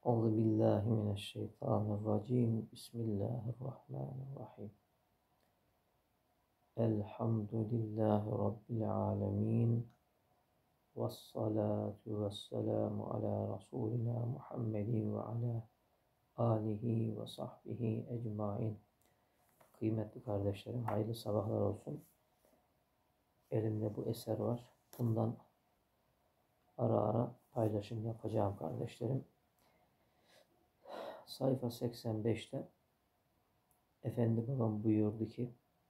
Euzu billahi mineşşeytanirracim. Bismillahirrahmanirrahim. Elhamdülillahi Rabbil alemin. Vessalatu vesselamu ala Resulina Muhammedin ve ala alihi ve sahbihi ecmain. Kıymetli kardeşlerim, hayırlı sabahlar olsun. Elimde bu eser var. Bundan ara ara paylaşım yapacağım kardeşlerim. Sayfa 85'te Efendi babam buyurdu ki,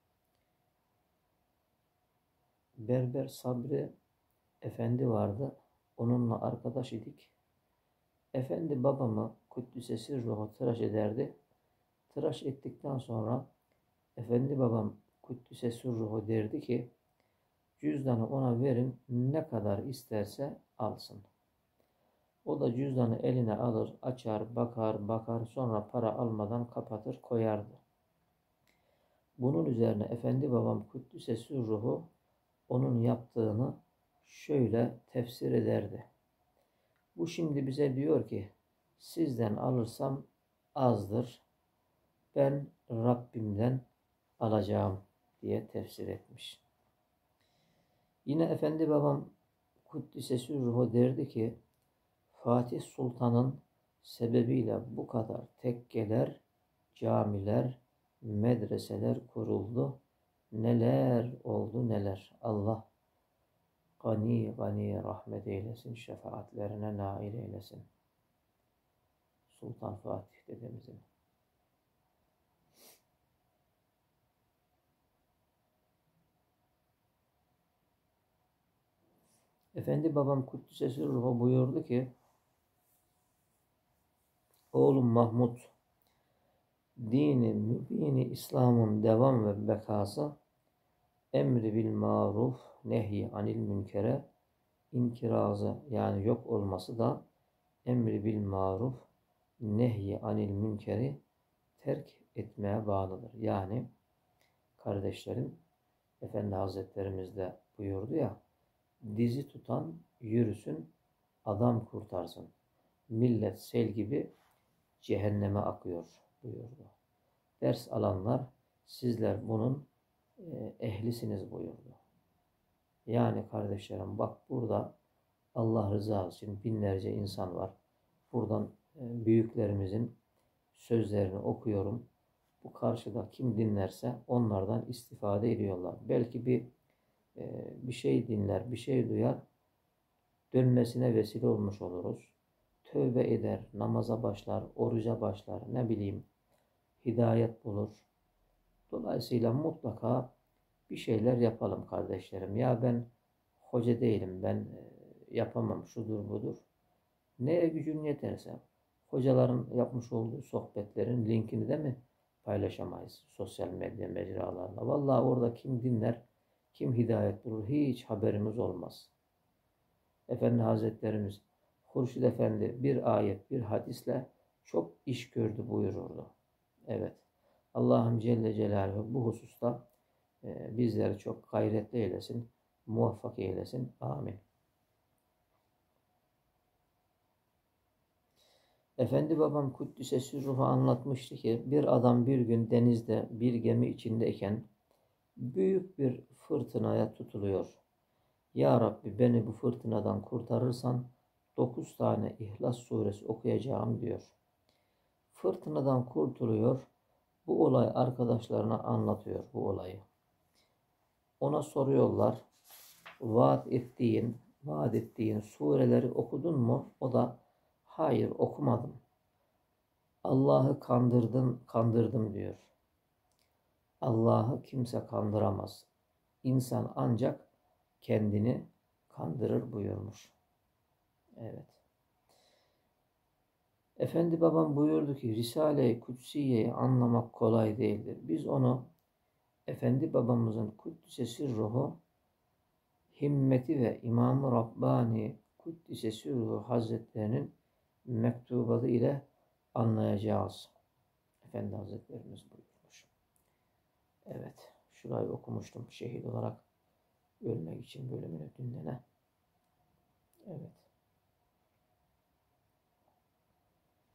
Berber Sabri Efendi vardı. Onunla arkadaş idik. Efendi babamı Kuddüs'e sirruhu tıraş ederdi. Tıraş ettikten sonra Efendi babam Kuddüs'e sirruhu derdi ki, cüzdanı ona verin, ne kadar isterse alsın. O da cüzdanı eline alır, açar, bakar, sonra para almadan kapatır, koyardı. Bunun üzerine Efendi babam Kuddüs'e sirruhu onun yaptığını şöyle tefsir ederdi. Bu şimdi bize diyor ki, sizden alırsam azdır, ben Rabbimden alacağım diye tefsir etmiş. Yine Efendi babam Kuddüs'e sirruhu derdi ki, Fatih Sultan'ın sebebiyle bu kadar tekkeler, camiler, medreseler kuruldu. Neler oldu neler. Allah gani gani rahmet eylesin, şefaatlerine nail eylesin. Sultan Fatih dedemizin. Efendi babam Kuddüs'e sirruhu buyurdu ki, oğlum Mahmud, dini mübini İslam'ın devam ve bekası, emri bil maruf, nehy anil münkere, inkirazı yani yok olması da emri bil maruf, nehy anil münkeri terk etmeye bağlıdır. Yani kardeşlerim, Efendi Hazretlerimiz de buyurdu ya, dizi tutan yürüsün, adam kurtarsın. Millet sel gibi cehenneme akıyor buyurdu. Ders alanlar, sizler bunun ehlisiniz buyurdu. Yani kardeşlerim, bak burada Allah rızası için binlerce insan var. Buradan büyüklerimizin sözlerini okuyorum. Bu karşıda kim dinlerse onlardan istifade ediyorlar. Belki bir şey dinler, bir şey duyar, dönmesine vesile olmuş oluruz. Tövbe eder, namaza başlar, oruca başlar, ne bileyim, hidayet bulur. Dolayısıyla mutlaka bir şeyler yapalım kardeşlerim. Ya ben hoca değilim, ben yapamam, şudur budur. Neye gücün yeterse. Hocaların yapmış olduğu sohbetlerin linkini de mi paylaşamayız sosyal medya mecralarında? Vallahi orada kim dinler, kim hidayet bulur hiç haberimiz olmaz. Efendi Hazretlerimiz, Hurşid Efendi bir ayet, bir hadisle çok iş gördü buyururdu. Evet. Allah'ım Celle Celaluhu bu hususta bizleri çok gayretli eylesin, muvaffak eylesin. Amin. Efendi babam Kuddüs'e sirruhu anlatmıştı ki, bir adam bir gün denizde bir gemi içindeyken büyük bir fırtınaya tutuluyor. Ya Rabbi, beni bu fırtınadan kurtarırsan 9 tane İhlas suresi okuyacağım diyor. Fırtınadan kurtuluyor. Bu olay arkadaşlarına anlatıyor bu olayı. Ona soruyorlar, vaat ettiğin sureleri okudun mu? O da hayır okumadım. Allah'ı kandırdım diyor. Allah'ı kimse kandıramaz. İnsan ancak kendini kandırır buyurmuş. Evet. Efendi babam buyurdu ki, Risale-i Kutsiye'yi anlamak kolay değildir. Biz onu Efendi babamızın Kuddüs'e sirruhu himmeti ve İmam-ı Rabbani Kuddüs'e sirruhu Hazretlerinin mektubatı ile anlayacağız. Efendi Hazretlerimiz buyurmuş. Evet. Şurayı okumuştum. Şehit olarak ölmek için bölümünü dündene. Evet.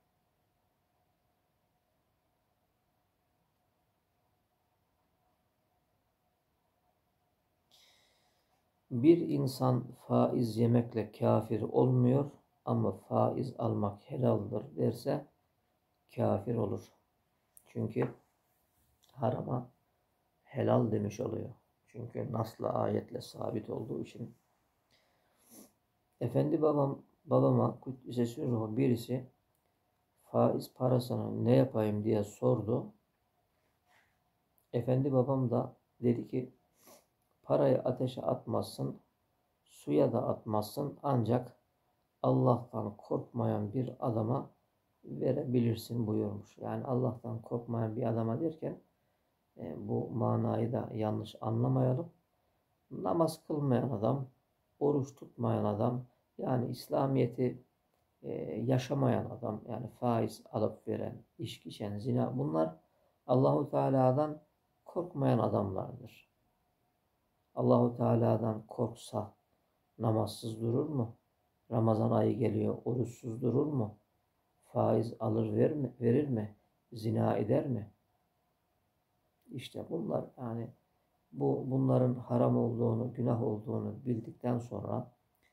Bir insan faiz yemekle kafir olmuyor ama faiz almak helaldir derse kafir olur. Çünkü harama helal demiş oluyor. Çünkü nasla ayetle sabit olduğu için. Efendi babama Kuddisesi ruhu birisi faiz parasını ne yapayım diye sordu. Efendi babam da dedi ki parayı ateşe atmazsın, suya da atmazsın ancak Allah'tan korkmayan bir adama verebilirsin buyurmuş. Yani Allah'tan korkmayan bir adama derken bu manayı da yanlış anlamayalım. Namaz kılmayan adam, oruç tutmayan adam, yani İslamiyet'i yaşamayan adam, yani faiz alıp veren, içki içen, zina, bunlar Allahu Teala'dan korkmayan adamlardır. Allahu Teala'dan korksa namazsız durur mu? Ramazan ayı geliyor, oruçsuz durur mu? Faiz alır verir mi? Zina eder mi? İşte bunlar, yani bunların haram olduğunu, günah olduğunu bildikten sonra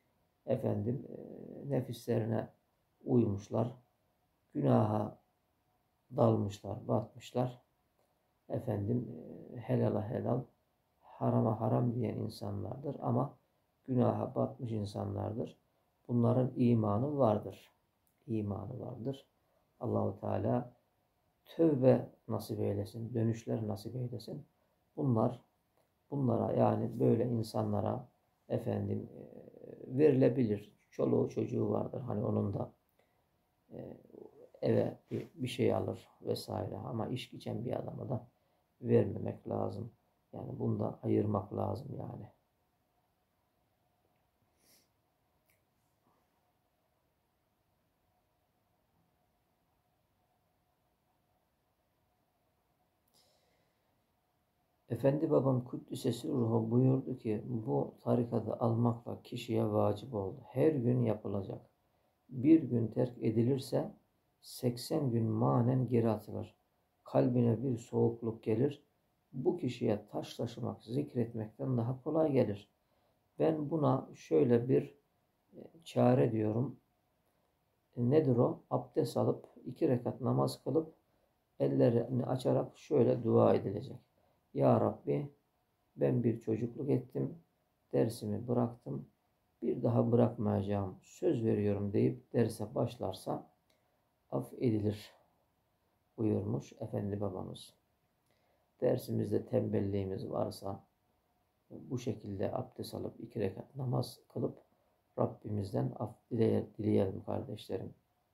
nefislerine uymuşlar, günaha dalmışlar, batmışlar. Helala helal, harama haram diyen insanlardır ama günaha batmış insanlardır. Bunların imanı vardır. İmanı vardır. Allahu Teala tövbe nasip eylesin, dönüşler nasip eylesin. Bunlara, yani böyle insanlara verilebilir. Çoluğu çocuğu vardır. Hani onun da eve bir şey alır vesaire. Ama içki içen bir adama da vermemek lazım. Yani bunu da ayırmak lazım yani. Efendi babam Kuddisesi ruhu buyurdu ki bu tarikatı almakla kişiye vacip oldu. Her gün yapılacak. Bir gün terk edilirse 80 gün manen geri atılır. Kalbine bir soğukluk gelir. Bu kişiye taş taşımak, zikretmekten daha kolay gelir. Ben buna şöyle bir çare diyorum. Nedir o? Abdest alıp 2 rekat namaz kılıp ellerini açarak şöyle dua edilecek. Ya Rabbi, ben bir çocukluk ettim, dersimi bıraktım, bir daha bırakmayacağım, söz veriyorum deyip derse başlarsa af edilir buyurmuş Efendi babamız. Dersimizde tembelliğimiz varsa bu şekilde abdest alıp 2 rekat namaz kılıp Rabbimizden af dileyelim kardeşlerim.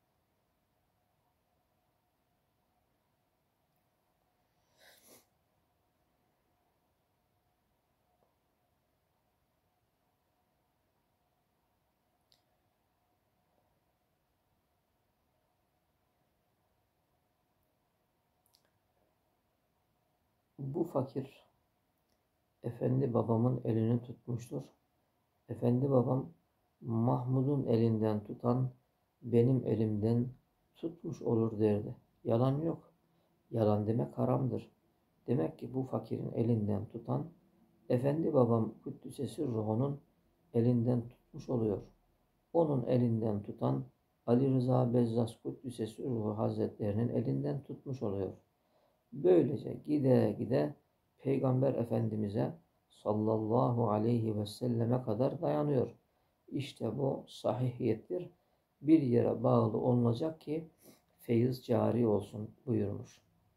Bu fakir Efendi babamın elini tutmuştur. Efendi babam Mahmud'un elinden tutan benim elimden tutmuş olur derdi. Yalan yok. Yalan demek haramdır. Demek ki bu fakirin elinden tutan Efendi babam Kuddisesi ruhunun elinden tutmuş oluyor. Onun elinden tutan Ali Rıza Bezzas Kuddisesi ruhu hazretlerinin elinden tutmuş oluyor. Böylece gide gide Peygamber Efendimiz'e sallallahu aleyhi ve selleme kadar dayanıyor. İşte bu sahihiyettir. Bir yere bağlı olunacak ki feyiz cari olsun buyurmuş.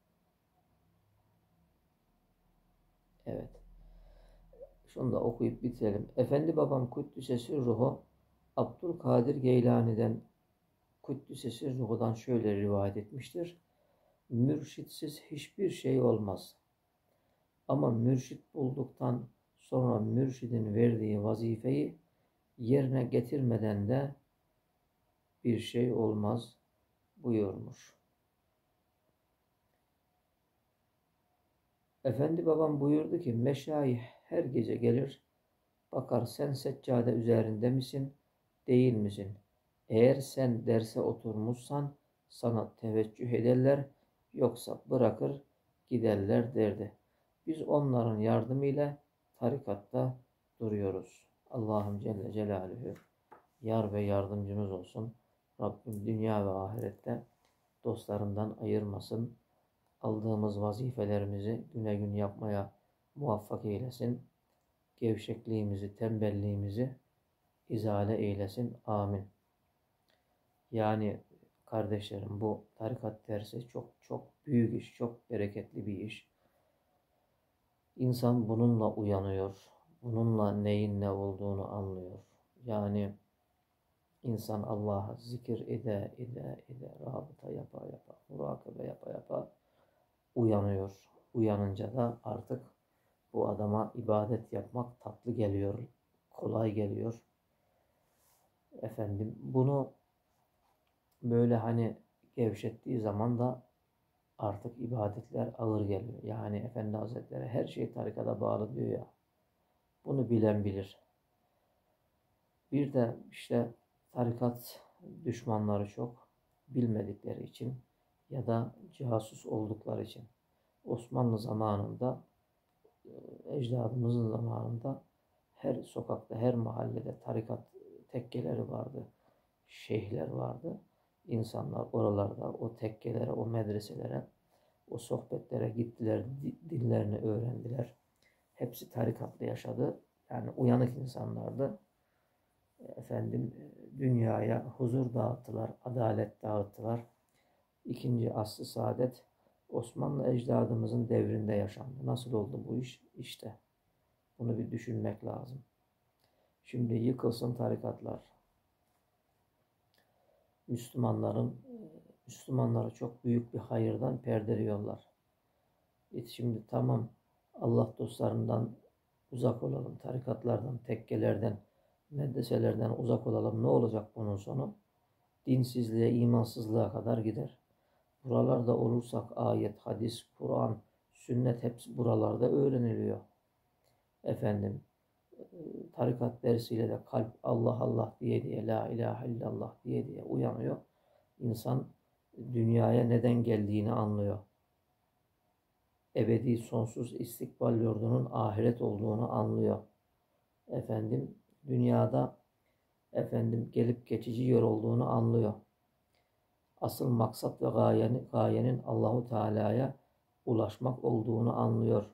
Evet. Şunu da okuyup bitirelim. Efendi babam Kuddisesi ruhu Abdülkadir Geylani'den Kuddisesi ruhudan şöyle rivayet etmiştir. Mürşitsiz hiçbir şey olmaz. Ama mürşit bulduktan sonra mürşidin verdiği vazifeyi yerine getirmeden de bir şey olmaz buyurmuş. Efendi babam buyurdu ki meşayih her gece gelir bakar sen seccade üzerinde misin değil misin? Eğer sen derse oturmuşsan sana teveccüh ederler yoksa bırakır giderler derdi. Biz onların yardımıyla tarikatta duruyoruz. Allah'ım Celle Celaluhu yar ve yardımcımız olsun. Rabbim dünya ve ahirette dostlarından ayırmasın. Aldığımız vazifelerimizi güne gün yapmaya muvaffak eylesin. Gevşekliğimizi, tembelliğimizi izale eylesin. Amin. Yani kardeşlerim, bu tarikat dersi çok çok büyük iş, çok bereketli bir iş. İnsan bununla uyanıyor. Bununla neyin ne olduğunu anlıyor. Yani insan Allah'a zikir ede, rabıta yapa, murakabe yapa uyanıyor. Uyanınca da artık bu adama ibadet yapmak tatlı geliyor, kolay geliyor. Bunu böyle hani gevşettiği zaman da artık ibadetler ağır geliyor. Yani Efendi Hazretleri her şey tarikata bağlı diyor ya. Bunu bilen bilir. Bir de işte tarikat düşmanları çok, bilmedikleri için ya da casus oldukları için. Osmanlı zamanında, ecdadımızın zamanında her sokakta, her mahallede tarikat tekkeleri vardı, şeyhler vardı. İnsanlar oralarda o tekkelere, o medreselere, o sohbetlere gittiler, dinlerini öğrendiler. Hepsi tarikatlı yaşadı. Yani uyanık insanlardı. Dünyaya huzur dağıttılar, adalet dağıttılar. İkinci asr-ı saadet Osmanlı ecdadımızın devrinde yaşandı. Nasıl oldu bu iş? İşte bunu bir düşünmek lazım. Şimdi yıkılsın tarikatlar. Müslümanları çok büyük bir hayırdan perdeliyorlar. Şimdi tamam, Allah dostlarından uzak olalım, tarikatlardan, tekkelerden, medreselerden uzak olalım. Ne olacak bunun sonu? Dinsizliğe, imansızlığa kadar gider. Buralarda olursak ayet, hadis, Kur'an, sünnet hepsi buralarda öğreniliyor. Tarikat dersiyle de kalp Allah Allah diye, la ilahe illallah diye uyanıyor. İnsan dünyaya neden geldiğini anlıyor. Ebedi sonsuz istikbal yurdunun ahiret olduğunu anlıyor. Dünyada gelip geçici yer olduğunu anlıyor. Asıl maksat ve gayenin Allahu Teala'ya ulaşmak olduğunu anlıyor.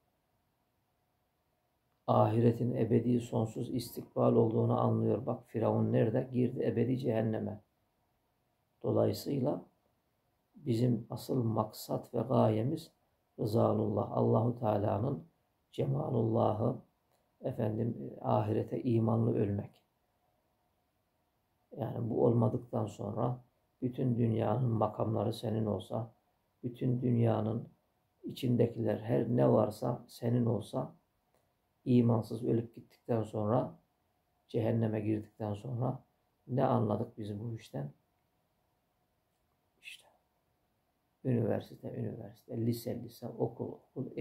Ahiretin ebedi sonsuz istikbal olduğunu anlıyor. Bak Firavun nerede? Girdi ebedi cehenneme. Dolayısıyla bizim asıl maksat ve gayemiz rızalullah. Allahu Teala'nın cemalullahı, ahirete imanlı ölmek. Yani bu olmadıktan sonra bütün dünyanın makamları senin olsa, bütün dünyanın içindekiler her ne varsa senin olsa, imansız ölüp gittikten sonra, cehenneme girdikten sonra ne anladık biz bu işten? İşte üniversite, lise, okul.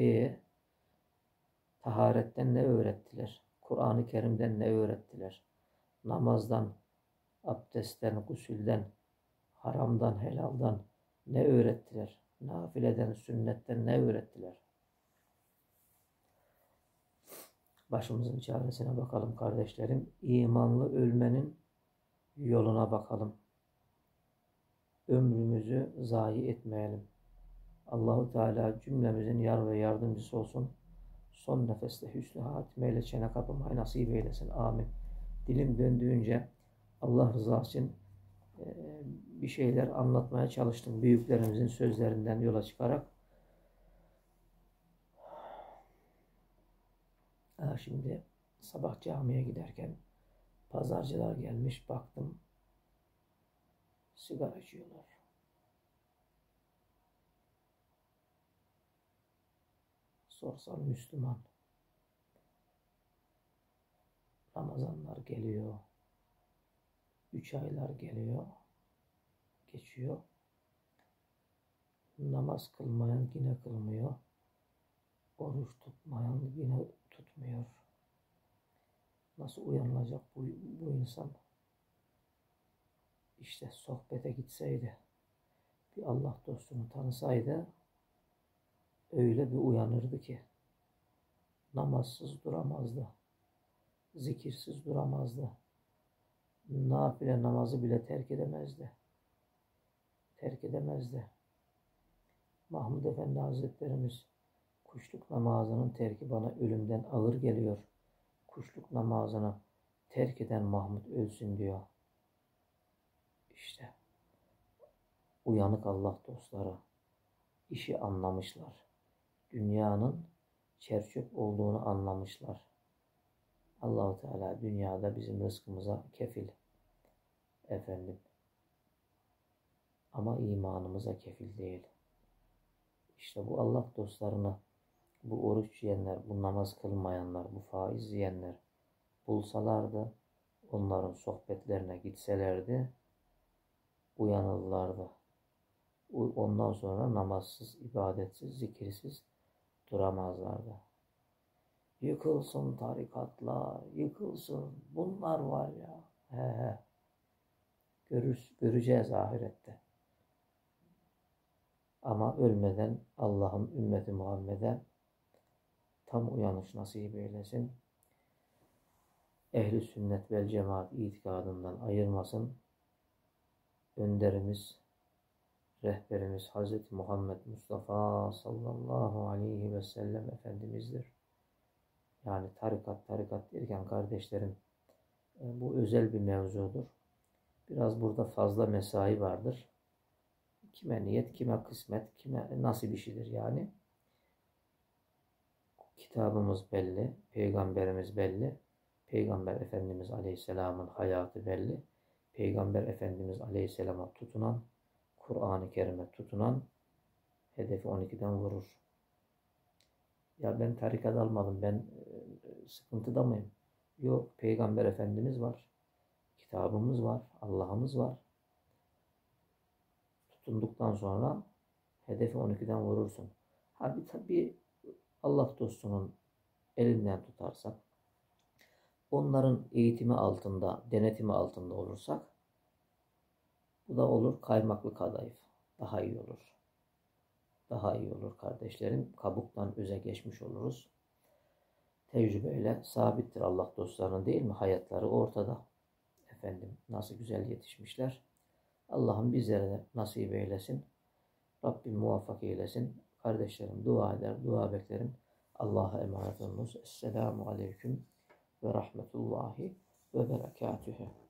Taharetten ne öğrettiler? Kur'an-ı Kerim'den ne öğrettiler? Namazdan, abdestten, gusülden, haramdan, helaldan ne öğrettiler? Nafileden, sünnetten ne öğrettiler? Başımızın çaresine bakalım kardeşlerim. İmanlı ölmenin yoluna bakalım. Ömrümüzü zayi etmeyelim. Allahu Teala cümlemizin yar ve yardımcısı olsun. Son nefeste hüsnü hatimeyle çene kapamayı nasip eylesin. Amin. Dilim döndüğünce Allah rızası için bir şeyler anlatmaya çalıştım. Büyüklerimizin sözlerinden yola çıkarak. Şimdi sabah camiye giderken pazarcılar gelmiş, baktım sigara içiyorlar. Sorsam Müslüman. Ramazanlar geliyor. 3 aylar geliyor. Geçiyor. Namaz kılmayan yine kılmıyor. Oruç tutmayan yine tutmuyor. Nasıl uyanılacak bu insan? İşte sohbete gitseydi, bir Allah dostunu tanısaydı, öyle bir uyanırdı ki namazsız duramazdı. zikirsiz duramazdı. Nafile namazı bile terk edemezdi. Terk edemezdi. Mahmud Efendi Hazretlerimiz kuşluk namazının terki bana ölümden ağır geliyor. Kuşluk namazını terk eden Mahmud ölsün diyor. İşte uyanık Allah dostları işi anlamışlar. Dünyanın çerçöp olduğunu anlamışlar. Allah-u Teala dünyada bizim rızkımıza kefil efendim. Ama imanımıza kefil değil. İşte bu Allah dostlarını, bu oruç yiyenler, bu namaz kılmayanlar, bu faiz yiyenler bulsalardı, onların sohbetlerine gitselerdi, uyanırlardı. Ondan sonra namazsız, ibadetsiz, zikirsiz duramazlardı. Yıkılsın tarikatlar, yıkılsın. Bunlar var ya. He. Göreceğiz ahirette. Ama ölmeden Allah'ım ümmeti Muhammed'e tam uyanış nasip eylesin. Ehli sünnet vel cemaat itikadından ayırmasın. Önderimiz, rehberimiz Hazreti Muhammed Mustafa sallallahu aleyhi ve sellem Efendimiz'dir. Yani tarikat derken kardeşlerim bu özel bir mevzudur. Biraz burada fazla mesai vardır. Kime niyet, kime kısmet, kime nasip işidir yani. Kitabımız belli, peygamberimiz belli. Peygamber Efendimiz Aleyhisselam'ın hayatı belli. Peygamber Efendimiz Aleyhisselam'a tutunan, Kur'an-ı Kerim'e tutunan hedefi 12'den vurur. Ya ben tarikat almadım, ben sıkıntıda mıyım? Yok, Peygamber Efendimiz var. Kitabımız var, Allah'ımız var. Tutunduktan sonra hedefi 12'den vurursun. Tabii Allah dostunun elinden tutarsak, onların eğitimi altında, denetimi altında olursak, bu da olur kaymaklı kadayıf. Daha iyi olur. Daha iyi olur kardeşlerim. Kabuktan öze geçmiş oluruz. Tecrübeyle sabittir Allah dostlarının değil mi? Hayatları ortada. Efendim nasıl güzel yetişmişler. Allah'ım bizlere de nasip eylesin. Rabbim muvaffak eylesin. Kardeşlerim dua eder, dua beklerim. Allah'a emanet olunuz. Esselamu aleyküm ve rahmetullahi ve berekatühü.